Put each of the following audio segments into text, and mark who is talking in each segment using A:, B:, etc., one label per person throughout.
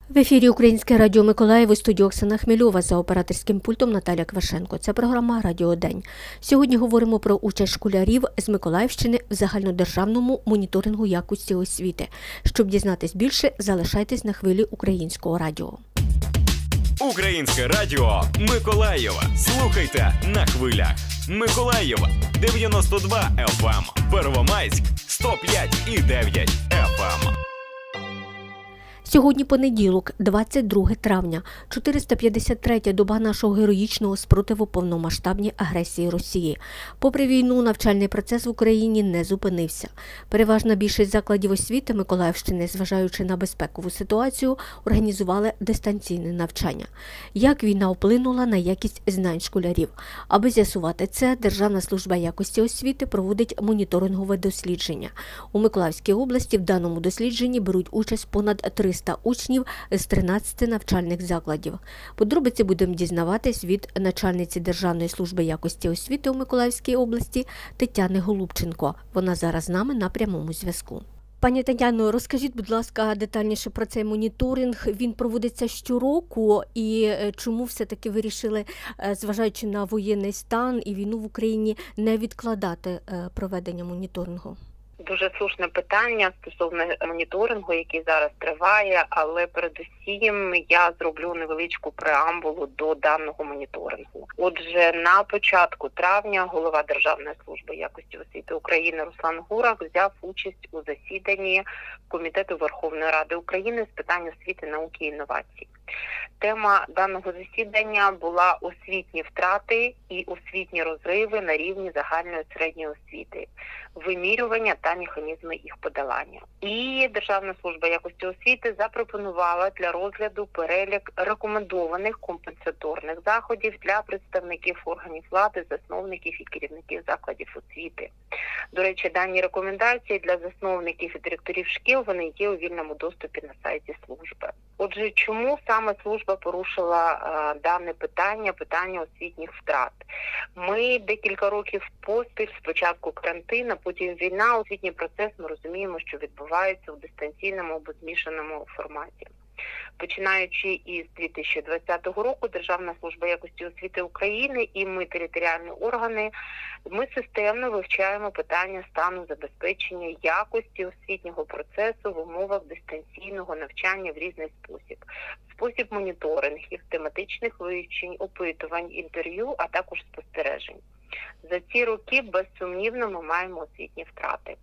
A: В ефірі Українське радіо Миколаїв, у студії Оксана Хмельова, за операторським пультом Наталя Квашенко. Це програма «Радіо День». Сьогодні говоримо про участь школярів з Миколаївщини в загальнодержавному моніторингу якості освіти. Щоб дізнатись більше, залишайтесь на хвилі Українського радіо.
B: Українське радіо Миколаєва. Слухайте на хвилях. Миколаєва 92 FM, Первомайськ 105,9 FM.
A: Сьогодні понеділок, 22 травня, 453-я доба нашого героїчного спротиву повномасштабній агресії Росії. Попри війну, навчальний процес в Україні не зупинився. Переважна більшість закладів освіти Миколаївщини, зважаючи на безпекову ситуацію, організували дистанційне навчання. Як війна вплинула на якість знань школярів? Аби з'ясувати це, Державна служба якості освіти проводить моніторингове дослідження. У Миколаївській області в даному дослідженні беруть участь понад 300 учнів з 13 навчальних закладів. Подробиці будемо дізнаватись від начальниці Державної служби якості освіти у Миколаївській області Тетяни Голубченко. Вона зараз з нами на прямому зв'язку. Пані Тетяно, розкажіть, будь ласка, детальніше про цей моніторинг. Він проводиться щороку і чому все-таки вирішили, зважаючи на воєнний стан і війну в Україні, не відкладати проведення моніторингу?
C: Дуже слушне питання стосовно моніторингу, який зараз триває, але передусім я зроблю невеличку преамбулу до даного моніторингу. Отже, на початку травня голова Державної служби якості освіти України Руслан Гурак взяв участь у засіданні Комітету Верховної Ради України з питань освіти, науки і інновацій. Тема даного засідання була освітні втрати і освітні розриви на рівні загальної середньої освіти, вимірювання та механізми їх подолання. І Державна служба якості освіти запропонувала для розгляду перелік рекомендованих компенсаторних заходів для представників органів влади, засновників і керівників закладів освіти. До речі, дані рекомендації для засновників і директорів шкіл, вони є у вільному доступі на сайті служби. Отже, чому саме служба порушила дане питання освітніх втрат? Ми декілька років поспіль, спочатку карантин, потім війна, освітній процес, ми розуміємо, що відбувається у дистанційному або змішаному форматі. Починаючи із 2020 року, Державна служба якості освіти України і ми, територіальні органи, ми системно вивчаємо питання стану забезпечення якості освітнього процесу в умовах дистанційного навчання в різний спосіб. Спосіб моніторингів, тематичних вивчень, опитувань, інтерв'ю, а також спостережень. За ці роки, безсумнівно, ми маємо освітні втрати.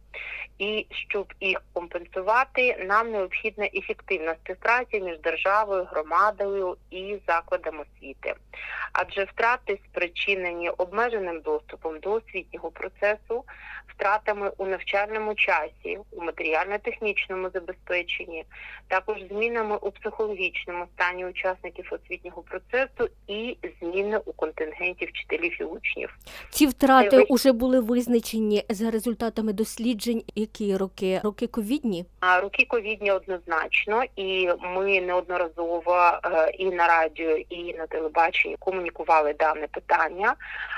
C: І щоб їх компенсувати, нам необхідна ефективна співпраця між державою, громадою і закладом освіти. Адже втрати спричинені обмеженим доступом до освітнього процесу, втратами у навчальному часі, у матеріально-технічному забезпеченні, також змінами у психологічному стані учасників освітнього процесу і зміни у контингенті вчителів і учнів.
A: Ці втрати вже були визначені за результатами досліджень. Які роки? Роки ковідні?
C: Роки ковідні однозначно, і ми неодноразово і на радіо, і на телебаченні комунікували дане питання.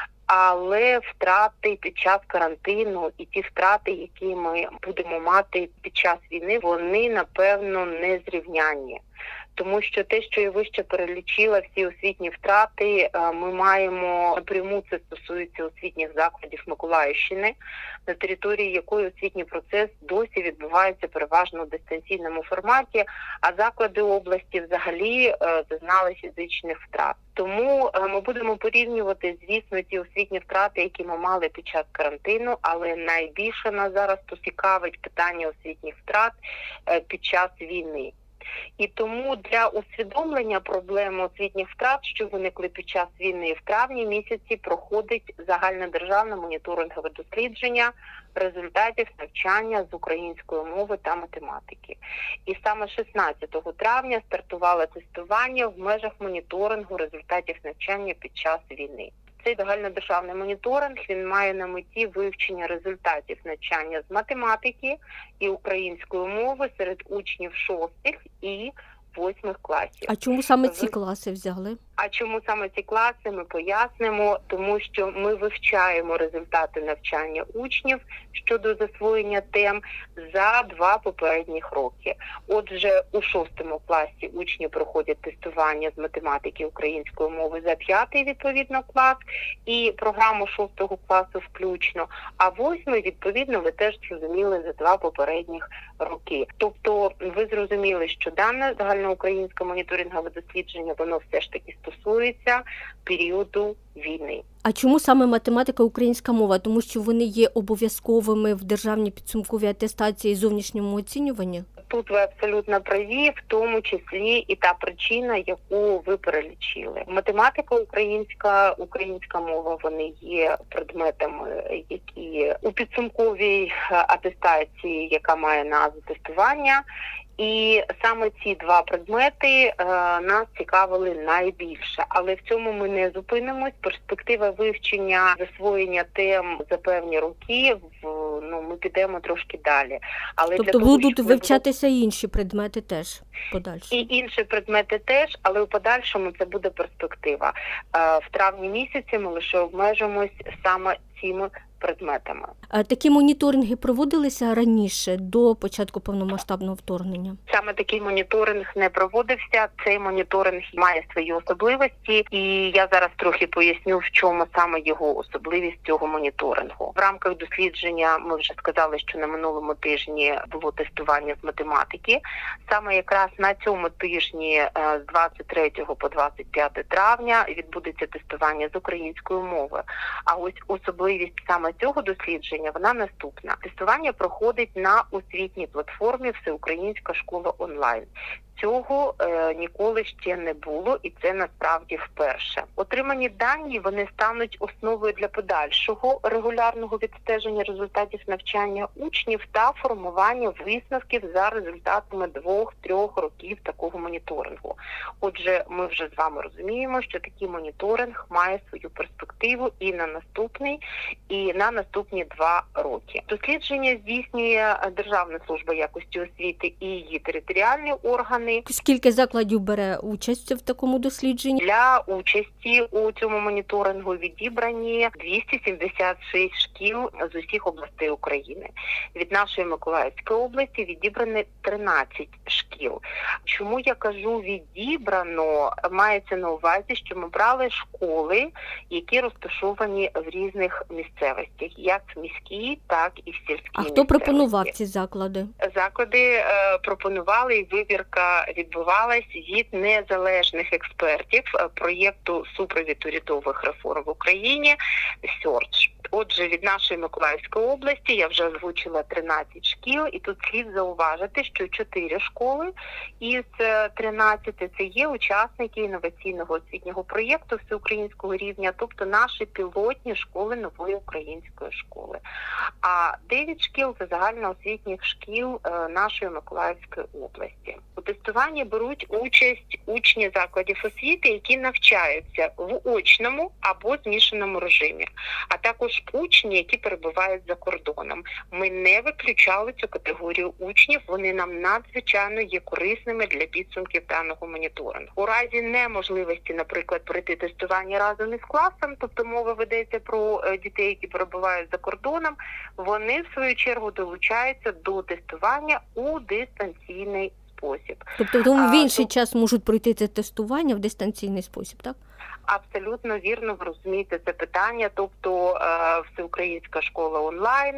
C: Але втрати під час карантину і ті втрати, які ми будемо мати під час війни, вони, напевно, не зрівнянні. Тому що те, що я вище перелічила, всі освітні втрати, ми маємо напряму, це стосується освітніх закладів Миколаївщини, на території якої освітній процес досі відбувається переважно в дистанційному форматі, а заклади області взагалі зазнали фізичних втрат. Тому ми будемо порівнювати, звісно, ті освітні втрати, які ми мали під час карантину, але найбільше нас зараз цікавить питання освітніх втрат під час війни. І тому для усвідомлення проблеми освітніх втрат, що виникли під час війни, в травні місяці проходить загальнодержавне моніторингове дослідження результатів навчання з української мови та математики. І саме 16 травня стартувало тестування в межах моніторингу результатів навчання під час війни. Цей загальнодержавний моніторинг, він має на меті вивчення результатів навчання з математики і української мови серед учнів 6 і 8 класів.
A: А чому саме ці класи взяли?
C: А чому саме ці класи, ми пояснимо, тому що ми вивчаємо результати навчання учнів щодо засвоєння тем за 2 попередніх роки. Отже, у 6 класі учні проходять тестування з математики української мови за 5-й, відповідно, клас і програму 6 класу включно, а 8-й, відповідно, ви теж зрозуміли за 2 попередніх роки. Тобто ви зрозуміли, що дане загальноукраїнське моніторингове дослідження, воно все ж таки стосується періоду війни.
A: А чому саме математика, українська мова? Тому що вони є обов'язковими в державній підсумковій атестації і зовнішньому оцінюванні?
C: Тут ви абсолютно праві, в тому числі і та причина, яку ви перелічили. Математика українська мова, вони є предметами, які у підсумковій атестації, яка має назву тестування. І саме ці 2 предмети нас цікавили найбільше. Але в цьому ми не зупинимось. Перспектива вивчення, засвоєння тем за певні роки, ми підемо трошки далі. Але
A: тобто будуть вивчатися і інші предмети теж подальше?
C: І інші предмети теж, але у подальшому це буде перспектива. В травні місяці ми лише обмежимось саме цими предметами.
A: А такі моніторинги проводилися раніше, до початку повномасштабного вторгнення?
C: Саме такий моніторинг не проводився. Цей моніторинг має свої особливості, і я зараз трохи поясню, в чому саме його особливість цього моніторингу. В рамках дослідження ми вже сказали, що на минулому тижні було тестування з математики. Саме якраз на цьому тижні з 23 по 25 травня відбудеться тестування з української мови. А ось особливість саме цього дослідження, вона наступна. Тестування проходить на освітній платформі «Всеукраїнська школа онлайн». Цього ніколи ще не було, і це насправді вперше. Отримані дані, вони стануть основою для подальшого регулярного відстеження результатів навчання учнів та формування висновків за результатами 2-3 років такого моніторингу. Отже, ми вже з вами розуміємо, що такий моніторинг має свою перспективу і на наступні 2 роки. Дослідження здійснює Державна служба якості освіти і її територіальні органи.
A: Скільки закладів бере участь в такому дослідженні?
C: Для участі у цьому моніторингу відібрані 276 шкіл з усіх областей України. Від нашої Миколаївської області відібрані 13 шкіл. Чому я кажу відібрано? Мається на увазі, що ми брали школи, які розташовані в різних місцевостях, як в міській, так і в сільській місцевості.
A: А хто пропонував ці заклади?
C: Заклади пропонували, і вибірка відбувалась від незалежних експертів проєкту «Супровід урядових реформ в Україні» «Search». Отже, від нашої Миколаївської області я вже озвучила 13 шкіл, і тут слід зауважити, що 4 школи із 13 – це є учасники інноваційного освітнього проєкту всеукраїнського рівня, тобто наші пілотні школи нової української школи. А 9 шкіл – це загальноосвітніх шкіл нашої Миколаївської області. У тестуванні беруть участь учні закладів освіти, які навчаються в очному або змішаному режимі, а також учні, які перебувають за кордоном. Ми не виключали цю категорію учнів, вони нам надзвичайно є корисними для підсумків даного моніторингу. У разі неможливості, наприклад, пройти тестування разом із класом, тобто мова ведеться про дітей, які перебувають за кордоном, вони в свою чергу долучаються до тестування у дистанційний спосіб.
A: Тобто в інший час можуть пройти це тестування в дистанційний спосіб, так?
C: Абсолютно вірно, ви розумієте це питання. Тобто Всеукраїнська школа онлайн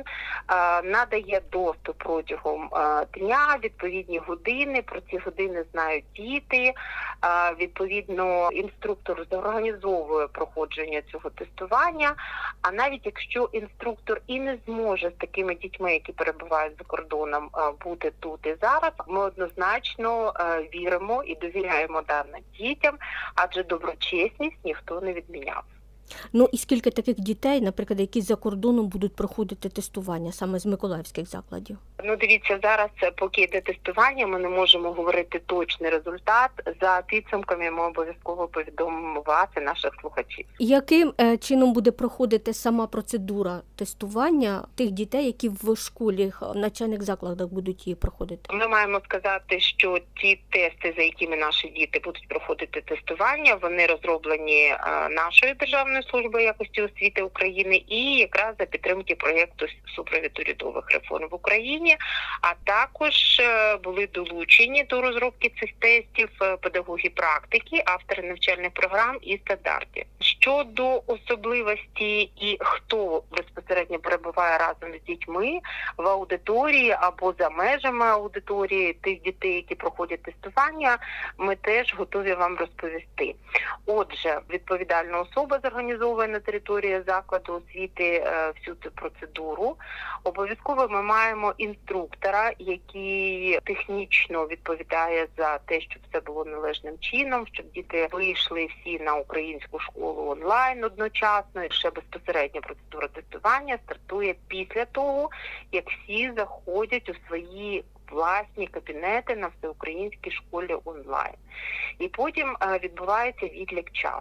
C: надає доступ протягом дня, відповідні години, про ці години знають діти, відповідно інструктор зорганізовує проходження цього тестування, а навіть якщо інструктор і не зможе з такими дітьми, які перебувають за кордоном, бути тут і зараз, ми однозначно віримо і довіряємо даним дітям, адже доброчесність ніхто не відміняв.
A: Ну і скільки таких дітей, наприклад, які за кордоном будуть проходити тестування саме з миколаївських закладів?
C: Ну, дивіться, зараз, поки йде тестування, ми не можемо говорити точний результат. За підсумками ми обов'язково повідомимо вас і наших слухачів.
A: Яким чином буде проходити сама процедура тестування тих дітей, які в школі, в навчальних закладах будуть її проходити?
C: Ми маємо сказати, що ті тести, за якими наші діти будуть проходити тестування, вони розроблені нашою Державною службою якості освіти України і якраз за підтримки проєкту «Супровід урядових реформ в Україні», а також були долучені до розробки цих тестів педагоги практики, автори навчальних програм і стандартів. Щодо особливості і хто безпосередньо перебуває разом з дітьми в аудиторії або за межами аудиторії тих дітей, які проходять тестування, ми теж готові вам розповісти. Отже, відповідальна особа зорганізовує на території закладу освіти всю цю процедуру. Обов'язково ми маємо інструктора, який технічно відповідає за те, щоб все було належним чином, щоб діти вийшли всі на українську школу онлайн одночасно. І ще безпосередньо процедура тестування стартує після того, як всі заходять у свої власні кабінети на всеукраїнській школі онлайн. І потім відбувається відлік часу.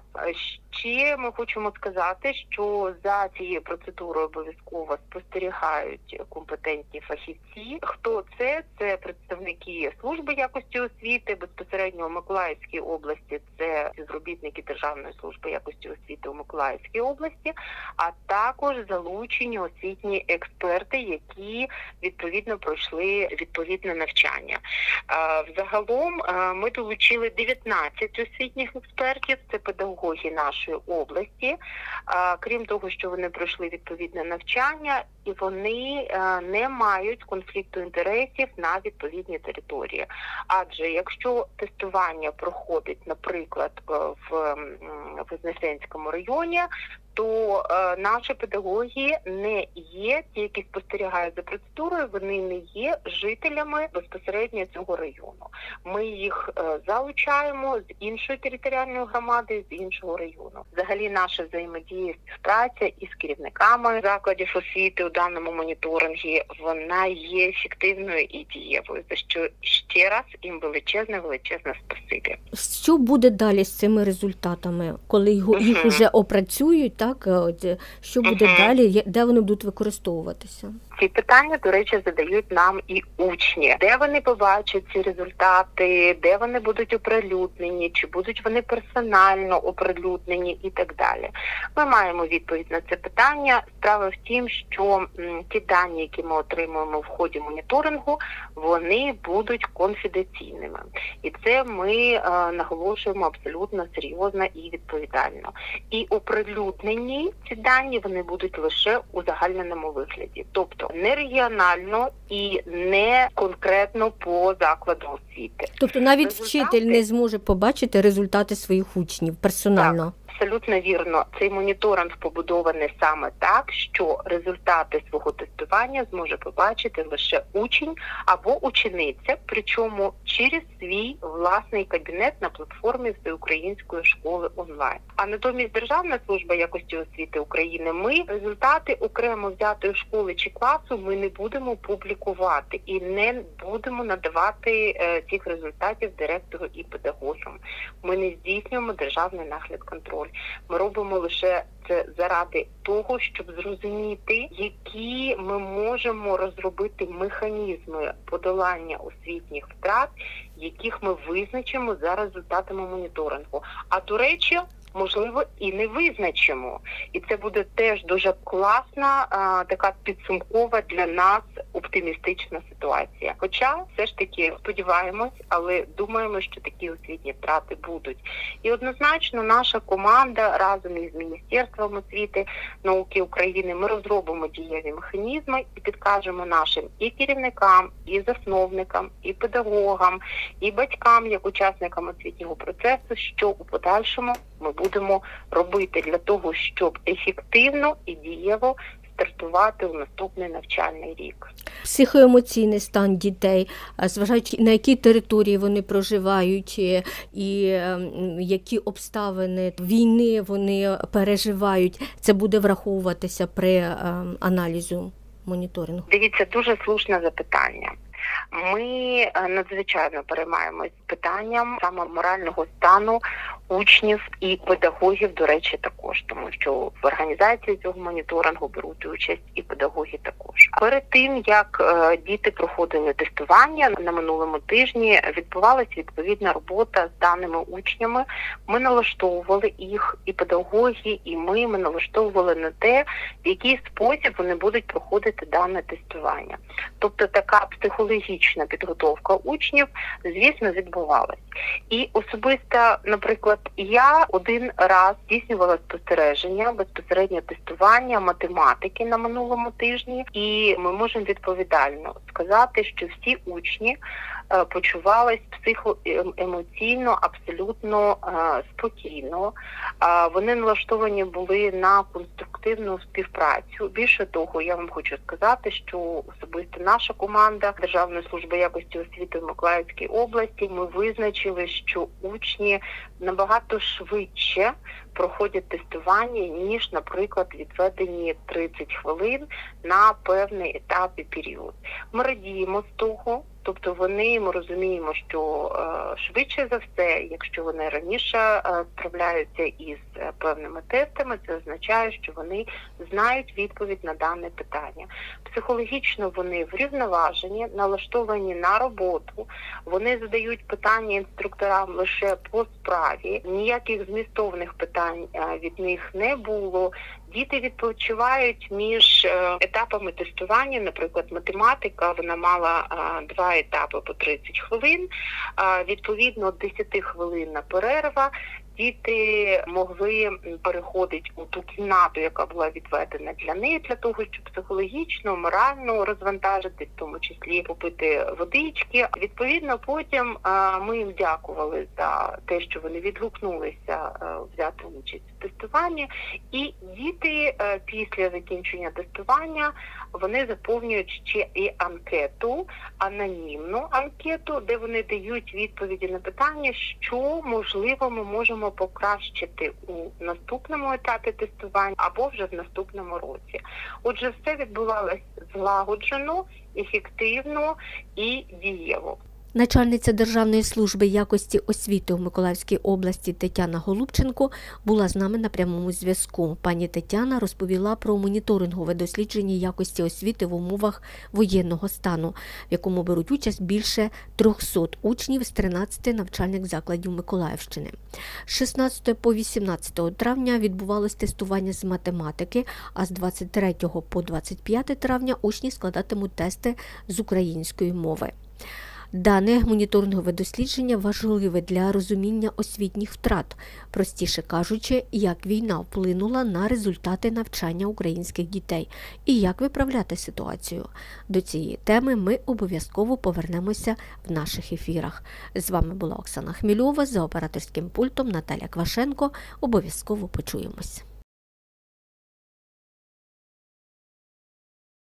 C: Ще ми хочемо сказати, що за цією процедурою обов'язково спостерігають компетентні фахівці. Хто це? Це представники служби якості освіти, безпосередньо у Миколаївській області це співробітники Державної служби якості освіти у Миколаївській області, а також залучені освітні експерти, які відповідно пройшли відповідне навчання. Взагалом ми долучили 19 освітніх експертів, це педагоги нашої області. Крім того, що вони пройшли відповідне навчання, і вони не мають конфлікту інтересів на відповідній території. Адже якщо тестування проходить, наприклад, в Вознесенському районі, то наші педагоги не є, ті, які спостерігають за процедурою, вони не є жителями безпосередньо цього району. Ми їх залучаємо з іншої територіальної громади, з іншого району. Взагалі наша взаємодія, співпраця із керівниками закладів освіти у даному моніторингі, вона є ефективною і дієвою, за що ще раз їм величезне спасибі.
A: Що буде далі з цими результатами, коли їх вже опрацюють? Так, що буде далі, де вони будуть використовуватися?
C: Ці питання, до речі, задають нам і учні. Де вони побачать ці результати, де вони будуть оприлюднені, чи будуть вони персонально оприлюднені і так далі. Ми маємо відповідь на це питання. Справа в тім, що ті дані, які ми отримуємо в ході моніторингу, вони будуть конфіденційними. І це ми наголошуємо абсолютно серйозно і відповідально. І оприлюднені ці дані, вони будуть лише у загальненому вигляді. Тобто не регіонально і не конкретно по закладу освіти.
A: Тобто навіть вчитель не зможе побачити результати своїх учнів персонально?
C: Так. Абсолютно вірно. Цей моніторинг побудований саме так, що результати свого тестування зможе побачити лише учень або учениця, причому через свій власний кабінет на платформі Всеукраїнської школи онлайн. А натомість Державна служба якості освіти України, ми результати окремо взятої школи чи класу ми не будемо публікувати і не будемо надавати цих результатів директору і педагогам. Ми не здійснюємо державний нагляд-контроль. Ми робимо лише це заради того, щоб зрозуміти, які ми можемо розробити механізми подолання освітніх втрат, яких ми визначимо за результатами моніторингу. А, до речі, можливо, і не визначимо. І це буде теж дуже класна, така підсумкова для нас оптимістична ситуація. Хоча, все ж таки, сподіваємось, але думаємо, що такі освітні втрати будуть. І однозначно наша команда разом із Міністерством освіти, науки України, ми розробимо дієві механізми і підкажемо нашим і керівникам, і засновникам, і педагогам, і батькам, як учасникам освітнього процесу, що у подальшому ми будемо робити для того, щоб ефективно і дієво стартувати у наступний навчальний рік.
A: Психоемоційний стан дітей, зважаючи на якій території вони проживають і які обставини війни вони переживають, це буде враховуватися при аналізу моніторингу?
C: Дивіться, дуже слушне запитання. Ми надзвичайно переймаємось питанням саме морального стану учнів і педагогів, до речі, також, тому що в організації цього моніторингу беруть участь і педагоги також. Перед тим, як діти проходили тестування на минулому тижні, відбувалася відповідна робота з даними учнями. Ми налаштовували їх, і педагоги, і ми налаштовували на те, в який спосіб вони будуть проходити дане тестування. Тобто така психологічна підготовка учнів, звісно, відбувалась. І особисто, наприклад, я один раз здійснювала спостереження, безпосередньо тестування математики на минулому тижні, і ми можемо відповідально сказати, що всі учні почувались психоемоційно абсолютно спокійно. Вони налаштовані були на конструктивну співпрацю. Більше того, я вам хочу сказати, що особисто наша команда Державної служби якості освіти в Миколаївській області, ми визначили, що учні набагато швидше проходять тестування, ніж, наприклад, відведені 30 хвилин на певний етап і період. Ми радіємо з того, тобто ми розуміємо, що швидше за все, якщо вони раніше справляються із певними тестами, це означає, що вони знають відповідь на дане питання. Психологічно вони врівноважені, налаштовані на роботу, вони задають питання інструкторам лише по справі, ніяких змістовних питань від них не було. Діти відпочивають між етапами тестування, наприклад, математика, вона мала 2 етапи по 30 хвилин, відповідно 10-хвилинна перерва. Діти могли переходити у ту кімнату, яка була відведена для них, для того, щоб психологічно, морально розвантажити, в тому числі попити водички. Відповідно, потім ми їм дякували за те, що вони відгукнулися взяти участь в тестуванні. І діти після закінчення тестування, вони заповнюють ще і анкету, анонімну анкету, де вони дають відповіді на питання, що, можливо, ми можемо покращити у наступному етапі тестування або вже в наступному році. Отже, все відбувалося злагоджено, ефективно і дієво.
A: Начальниця Державної служби якості освіти у Миколаївській області Тетяна Голубченко була з нами на прямому зв'язку. Пані Тетяна розповіла про моніторингове дослідження якості освіти в умовах воєнного стану, в якому беруть участь більше 300 учнів з 13 навчальних закладів Миколаївщини. З 16 по 18 травня відбувалось тестування з математики, а з 23 по 25 травня учні складатимуть тести з української мови. Дане моніторингове дослідження важливе для розуміння освітніх втрат, простіше кажучи, як війна вплинула на результати навчання українських дітей і як виправляти ситуацію. До цієї теми ми обов'язково повернемося в наших ефірах. З вами була Оксана Хмільова, за операторським пультом Наталя Квашенко. Обов'язково почуємось.